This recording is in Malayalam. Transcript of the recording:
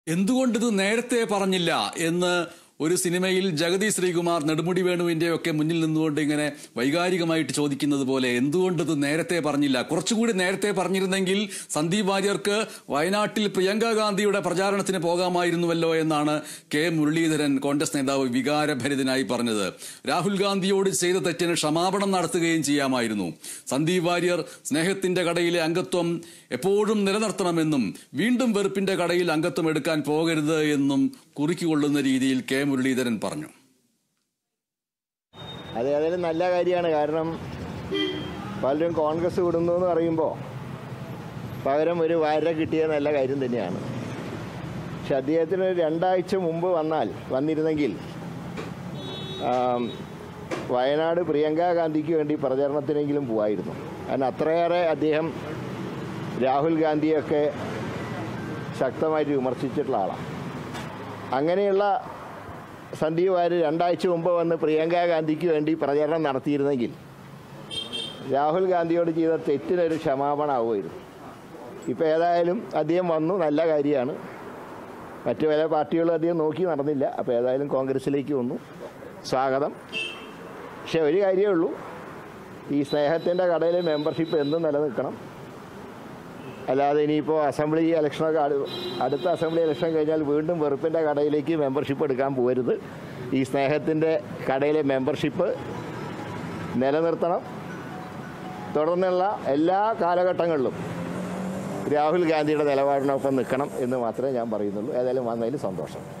എന്തുകൊണ്ടിത് നേരത്തെ പറഞ്ഞില്ല എന്ന് ഒരു സിനിമയിൽ ജഗതി ശ്രീകുമാർ നെടുമുടി വേണുവിന്റെ ഒക്കെ മുന്നിൽ നിന്നുകൊണ്ട് ഇങ്ങനെ വൈകാരികമായിട്ട് ചോദിക്കുന്നത് പോലെ എന്തുകൊണ്ടിത് നേരത്തെ പറഞ്ഞില്ല, കുറച്ചുകൂടി നേരത്തെ പറഞ്ഞിരുന്നെങ്കിൽ സന്ദീപ് വാര്യർക്ക് വയനാട്ടിൽ പ്രിയങ്ക ഗാന്ധിയുടെ പ്രചാരണത്തിന് പോകാമായിരുന്നുവല്ലോ എന്നാണ് കെ മുരളീധരൻ കോൺഗ്രസ് നേതാവ് വികാരഭരിതനായി പറഞ്ഞത്. രാഹുൽ ഗാന്ധിയോട് ചെയ്ത തെറ്റിന് ക്ഷമാപണം നടത്തുകയും ചെയ്യാമായിരുന്നു. സന്ദീപ് വാര്യർ സ്നേഹത്തിന്റെ കടയിലെ അംഗത്വം എപ്പോഴും നിലനിർത്തണമെന്നും വീണ്ടും വെറുപ്പിന്റെ കടയിൽ അംഗത്വം എടുക്കാൻ പോകരുത് എന്നും കുറിക്കൊള്ളുന്ന രീതിയിൽ കെ മുരളീധരൻ പറഞ്ഞു. അതെ, അതൊരു നല്ല കാര്യമാണ്. കാരണം പലരും കോൺഗ്രസ് വിടുന്നു എന്ന് പറയുമ്പോൾ പകരം ഒരു വാര കിട്ടിയ നല്ല കാര്യം തന്നെയാണ്. പക്ഷെ അദ്ദേഹത്തിന് 2 ആഴ്ച മുമ്പ് വന്നിരുന്നെങ്കിൽ വയനാട് പ്രിയങ്ക ഗാന്ധിക്ക് വേണ്ടി പ്രചരണത്തിനെങ്കിലും പോവായിരുന്നു. കാരണം അത്രയേറെ അദ്ദേഹം രാഹുൽ ഗാന്ധിയൊക്കെ ശക്തമായിട്ട് വിമർശിച്ചിട്ടുള്ള ആളാണ്. അങ്ങനെയുള്ള സന്ദീപ് വാര്യർ 2 ആഴ്ച മുമ്പ് വന്ന് പ്രിയങ്ക ഗാന്ധിക്ക് വേണ്ടി പ്രചരണം നടത്തിയിരുന്നെങ്കിൽ രാഹുൽ ഗാന്ധിയോട് ചെയ്ത തെറ്റിനൊരു ക്ഷമാപണമാവുമായിരുന്നു. ഇപ്പോൾ ഏതായാലും അദ്ദേഹം വന്നു, നല്ല കാര്യമാണ്. മറ്റു പല പാർട്ടികളും അദ്ദേഹം നോക്കി നടന്നില്ല. അപ്പോൾ ഏതായാലും കോൺഗ്രസ്സിലേക്ക് വന്നു, സ്വാഗതം. പക്ഷേ ഒരു കാര്യമേ ഉള്ളൂ, ഈ സ്നേഹത്തിൻ്റെ കടയിലെ മെമ്പർഷിപ്പ് എന്നും നിലനിൽക്കണം. അല്ലാതെ ഇനിയിപ്പോൾ അസംബ്ലി ഇലക്ഷനൊക്കെ അടുത്ത അസംബ്ലി ഇലക്ഷൻ കഴിഞ്ഞാൽ വീണ്ടും വെറുപ്പിൻ്റെ കടയിലേക്ക് മെമ്പർഷിപ്പ് എടുക്കാൻ പോകരുത്. ഈ സ്നേഹത്തിൻ്റെ കടയിലെ മെമ്പർഷിപ്പ് നിലനിർത്തണം. തുടർന്നുള്ള എല്ലാ കാലഘട്ടങ്ങളിലും രാഹുൽ ഗാന്ധിയുടെ നിലപാടിനൊപ്പം നിൽക്കണം എന്ന് മാത്രമേ ഞാൻ പറയുന്നുള്ളൂ. ഏതായാലും വന്നതിൽ സന്തോഷം.